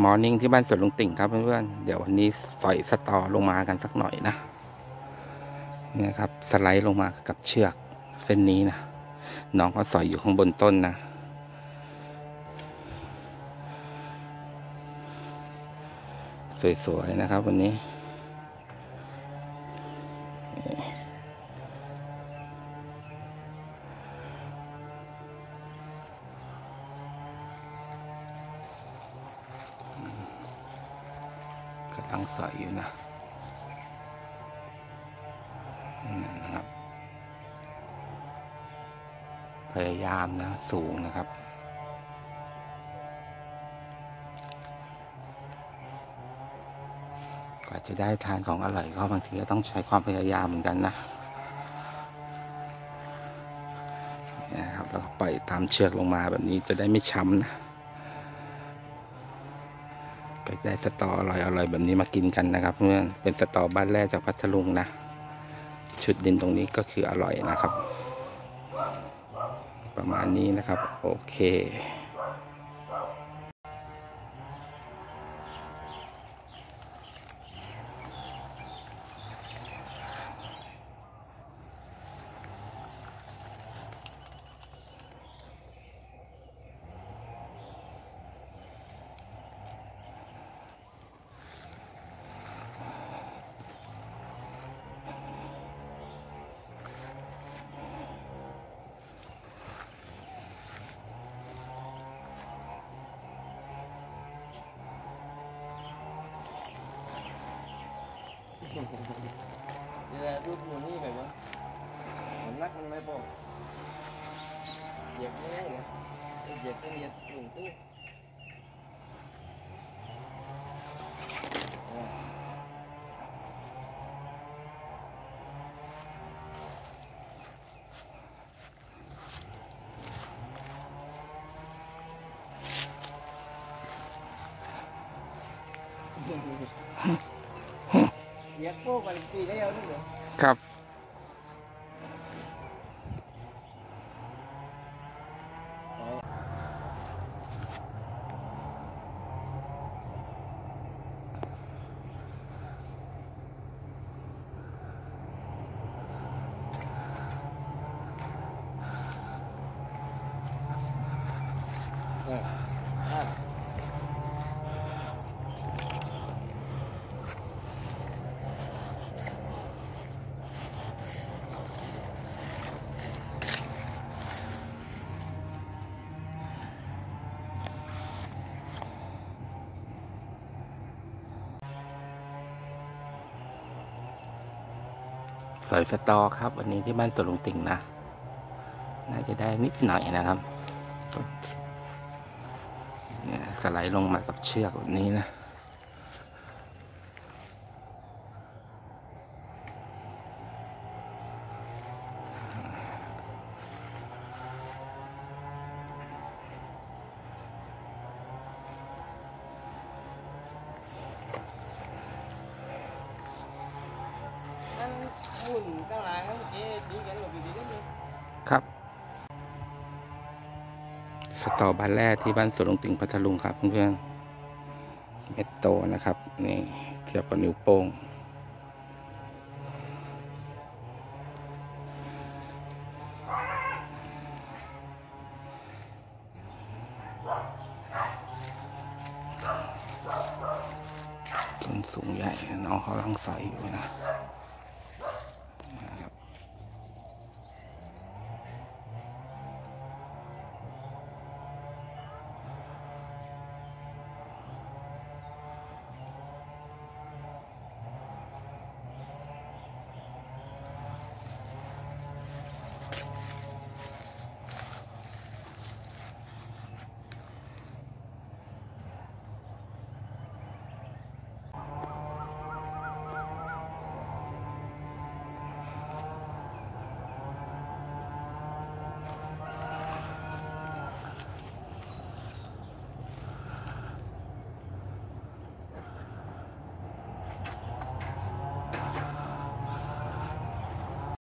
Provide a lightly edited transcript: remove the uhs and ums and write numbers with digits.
มอร์นิ่งที่บ้านสวนลุงติ่งครับเพื่อนๆเดี๋ยววันนี้สอยสตอลงมากันสักหน่อยนะเนี่ยครับสไลด์ลงมากับเชือกเส้นนี้นะน้องเขาสอยอยู่ข้างบนต้นนะสวยๆนะครับวันนี้กำลังสอยอยู่นะครับพยายามนะสูงนะครับกว่าจะได้ทานของอร่อยก็บางทีก็ต้องใช้ความพยายามเหมือนกันนะครับแล้วก็ปล่อยตามเชือกลงมาแบบนี้จะได้ไม่ช้ำนะก็ได้สตออร่อยแบบนี้มากินกันนะครับเพื่อนเป็นสตอบ้านแรกจากพัทลุงนะชุดดินตรงนี้ก็คืออร่อยนะครับประมาณนี้นะครับโอเคนี่แหละรูปหมูนี่แบบว่ามันนักมันไม่พอเหยียบไม่ได้ไงเหยียบก็เหยียบหนึ่งตึ้งเหยียบโป้กันปีก็ยาวนี่เหรอครับสอยสตอครับวันนี้ที่บ้านสวนลุงติ่งนะน่าจะได้นิดหน่อยนะครับเนี่ยสไลด์ลงมากับเชือกแบบนี้นะครับสตอบ้านแรกที่บ้านสวนลุงติ่งพัทลุงครับเพื่อนๆเม็ดโตนะครับนี่เทียบกับนิ้วโป้งต้นสูงใหญ่น้องเขาลังใส่อยู่นะ